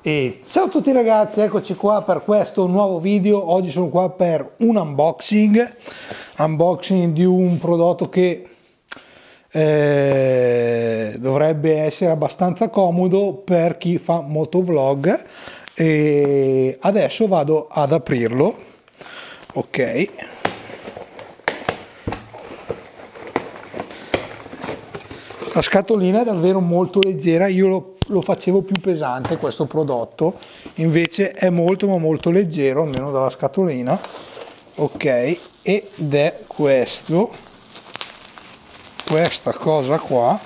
E ciao a tutti ragazzi, eccoci qua per questo nuovo video. Oggi sono qua per un unboxing di un prodotto che dovrebbe essere abbastanza comodo per chi fa motovlog, e adesso vado ad aprirlo. Ok, la scatolina è davvero molto leggera. Io lo facevo più pesante questo prodotto, invece è molto ma molto leggero, almeno dalla scatolina. Ok, ed è questa cosa qua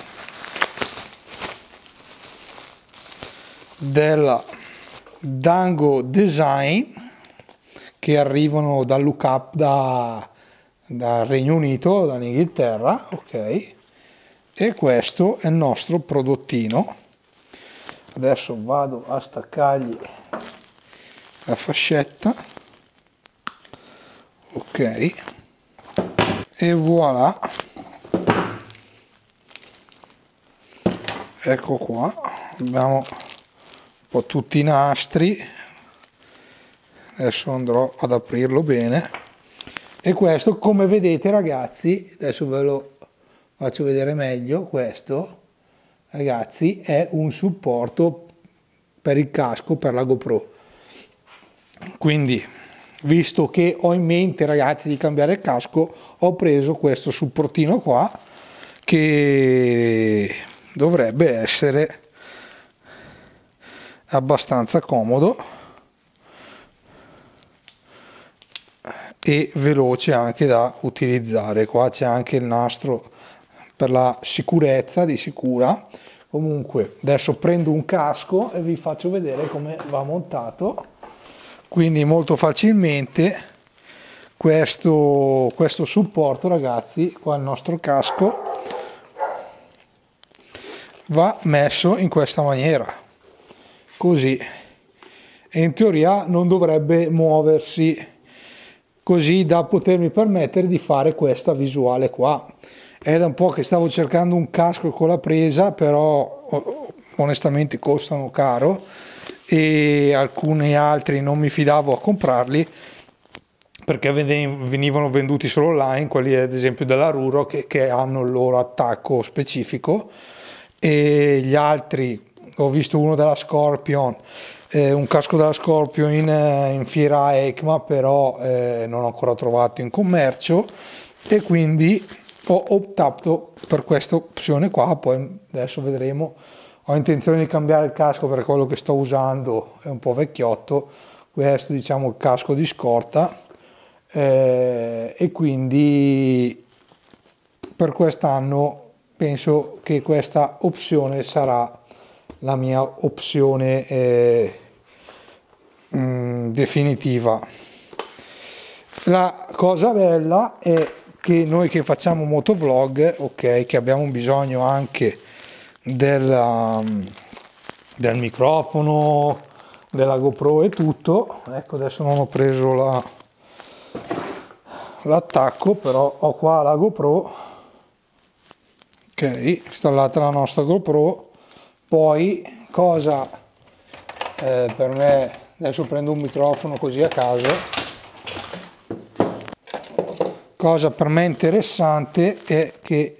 della Dango Design, che arrivano dal Lookup dal Regno Unito, dall'Inghilterra. Ok, e questo è il nostro prodottino. Adesso vado a staccargli la fascetta. Ok, e voilà, ecco qua, abbiamo un po' tutti i nastri. Adesso andrò ad aprirlo bene. E questo, come vedete ragazzi, adesso ve lo faccio vedere meglio. Questo ragazzi è un supporto per il casco, per la GoPro. Quindi, visto che ho in mente ragazzi di cambiare il casco, ho preso questo supportino qua, che dovrebbe essere abbastanza comodo e veloce anche da utilizzare. Qua c'è anche il nastro per la sicurezza, di sicura. Comunque adesso prendo un casco e vi faccio vedere come va montato. Quindi molto facilmente questo supporto ragazzi, qua il nostro casco, va messo in questa maniera, così, e in teoria non dovrebbe muoversi, così da potermi permettere di fare questa visuale qua. È da un po' che stavo cercando un casco con la presa, però onestamente costano caro e alcuni altri non mi fidavo a comprarli perché venivano venduti solo online, quelli ad esempio della Ruro che hanno il loro attacco specifico, e gli altri, ho visto uno della Scorpion, un casco della Scorpion in fiera EICMA, però non ho ancora trovato in commercio, e quindi ho optato per questa opzione qua. Poi adesso vedremo, ho intenzione di cambiare il casco perché quello che sto usando è un po' vecchiotto. Questo diciamo il casco di scorta, e quindi per quest'anno penso che questa opzione sarà la mia opzione definitiva. La cosa bella è che noi che facciamo motovlog, ok, che abbiamo bisogno anche del microfono, della GoPro e tutto. Ecco, adesso non ho preso l'attacco, però ho qua la GoPro, ok, installata la nostra GoPro. Poi cosa per me, adesso prendo un microfono così a caso. Cosa per me interessante è che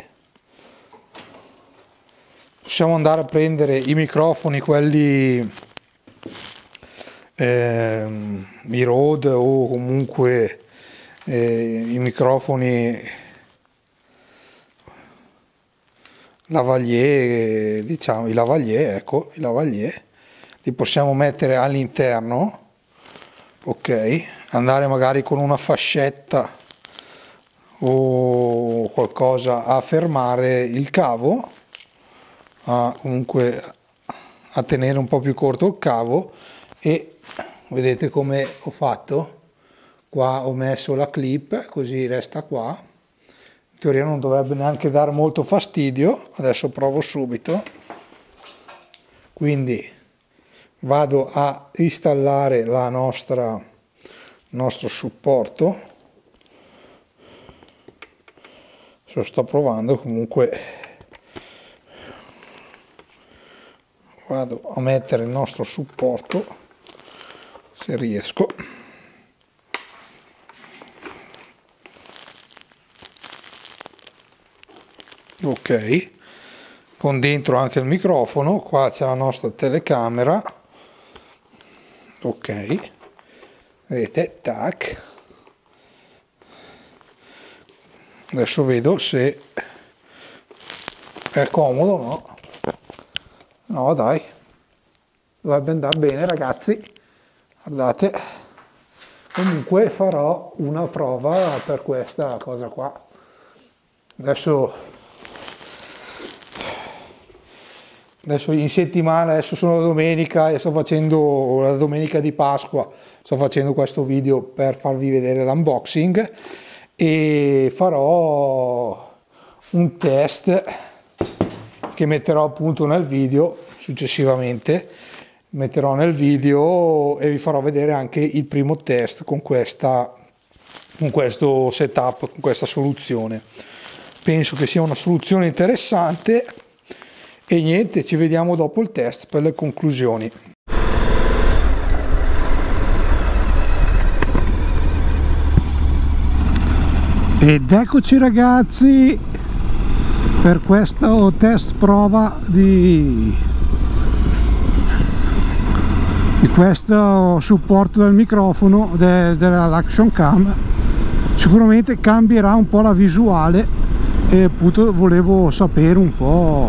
possiamo andare a prendere i microfoni, quelli i Rode, o comunque i microfoni lavalier, diciamo i lavalier, ecco, i lavalier, li possiamo mettere all'interno. Ok, andare magari con una fascetta o qualcosa a fermare il cavo, comunque a tenere un po' più corto il cavo. E vedete come ho fatto? Qua ho messo la clip, così resta qua. In teoria non dovrebbe neanche dare molto fastidio. Adesso provo subito. Quindi vado a installare il nostro supporto. Sto provando, comunque vado a mettere il nostro supporto, se riesco. Ok, con dentro anche il microfono. Qua c'è la nostra telecamera. Ok, vedete, tac. Adesso vedo se è comodo o no. No, dai, dovrebbe andare bene, ragazzi. Guardate, comunque farò una prova per questa cosa qua. Adesso in settimana, adesso sono la domenica e sto facendo la domenica di Pasqua, sto facendo questo video per farvi vedere l'unboxing e farò un test che metterò appunto nel video. Successivamente metterò nel video e vi farò vedere anche il primo test con questo setup, con questa soluzione. Penso che sia una soluzione interessante e niente, ci vediamo dopo il test per le conclusioni. Ed eccoci ragazzi per questo test prova di questo supporto del microfono dell'Action Cam. Sicuramente cambierà un po' la visuale e appunto volevo sapere un po'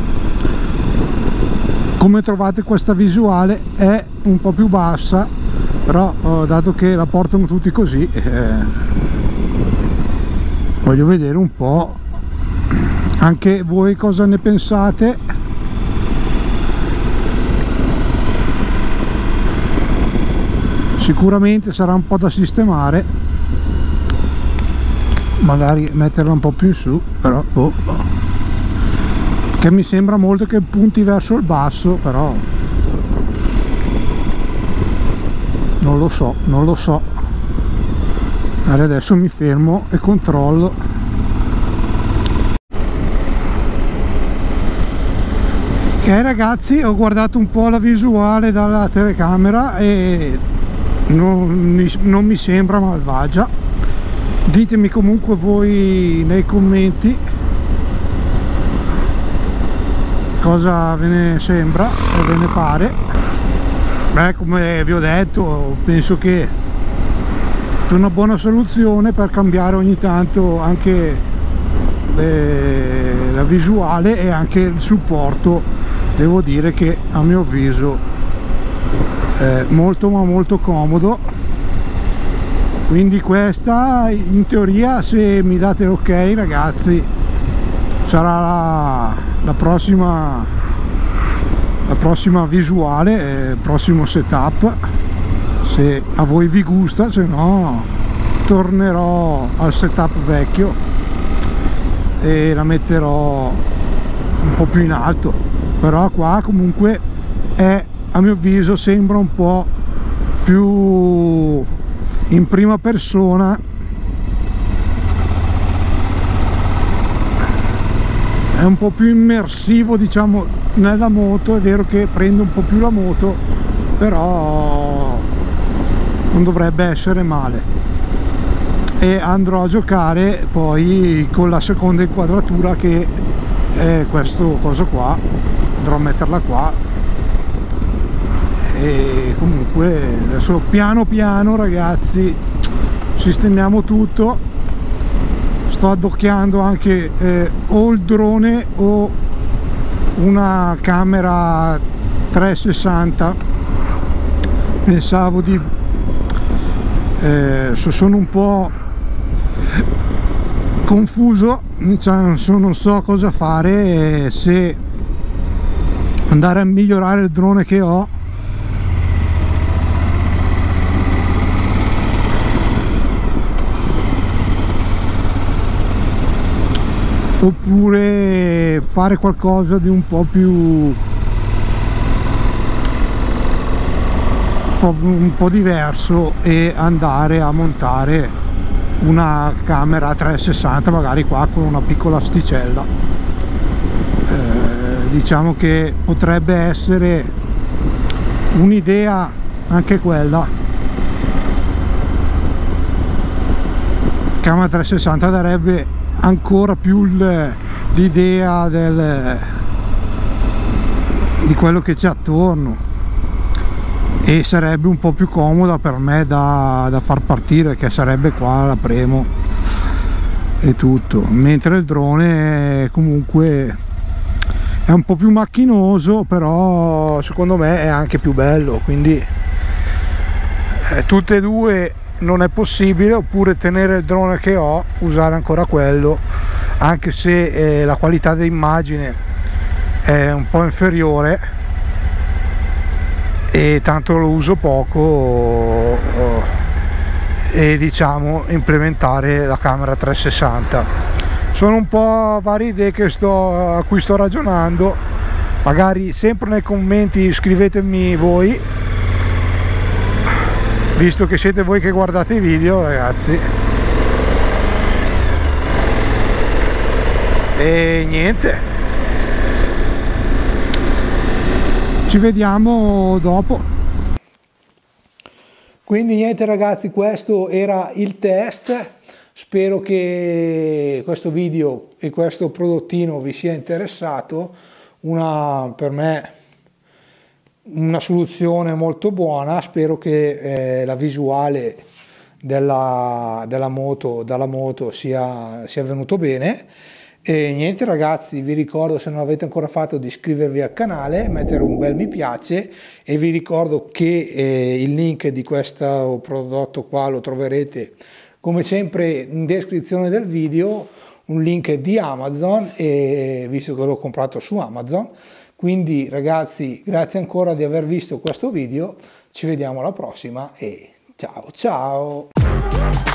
come trovate questa visuale. È un po' più bassa, però dato che la portano tutti così, voglio vedere un po' anche voi cosa ne pensate. Sicuramente sarà un po' da sistemare, magari metterla un po' più in su, però che mi sembra molto che punti verso il basso, però non lo so. Allora adesso mi fermo e controllo. Ok ragazzi, ho guardato un po' la visuale dalla telecamera e non mi sembra malvagia. Ditemi comunque voi nei commenti cosa ve ne sembra o ve ne pare. Beh, come vi ho detto, penso che sia una buona soluzione per cambiare ogni tanto anche la visuale e anche il supporto. Devo dire che a mio avviso è molto ma molto comodo. Quindi questa in teoria, se mi date l'ok ragazzi, sarà la prossima visuale, prossimo setup, se a voi vi gusta. Se no tornerò al setup vecchio e la metterò un po' più in alto. Però qua comunque è, a mio avviso, sembra un po' più in prima persona, è un po' più immersivo, diciamo, nella moto. È vero che prende un po' più la moto, però non dovrebbe essere male. E andrò a giocare poi con la seconda inquadratura, che è questo coso qua, andrò a metterla qua. E comunque adesso piano piano ragazzi sistemiamo tutto. Sto addocchiando anche o il drone o una camera 360. Pensavo di sono un po' confuso, non so cosa fare, se andare a migliorare il drone che ho oppure fare qualcosa di un po' diverso e andare a montare una camera 360 magari qua con una piccola asticella. diciamo che potrebbe essere un'idea anche quella. Camera 360 darebbe ancora più l'idea di quello che c'è attorno, e sarebbe un po' più comoda per me da far partire, che sarebbe qua, la premo e tutto, mentre il drone comunque è un po' più macchinoso, però secondo me è anche più bello, quindi tutte e due non è possibile, oppure tenere il drone che ho, usare ancora quello, anche se la qualità dell'immagine è un po' inferiore e tanto lo uso poco, e diciamo implementare la camera 360. Sono un po' varie idee a cui sto ragionando, magari sempre nei commenti scrivetemi voi, visto che siete voi che guardate i video, ragazzi. E niente, ci vediamo dopo. Quindi niente ragazzi, questo era il test. Spero che questo video e questo prodottino vi sia interessato. Per me una soluzione molto buona. Spero che la visuale dalla moto sia venuto bene. E niente ragazzi, vi ricordo, se non l'avete ancora fatto, di iscrivervi al canale, mettere un bel mi piace, e vi ricordo che il link di questo prodotto qua lo troverete come sempre in descrizione del video, un link di Amazon, e visto che l'ho comprato su Amazon. Quindi ragazzi, grazie ancora di aver visto questo video, ci vediamo alla prossima e ciao ciao!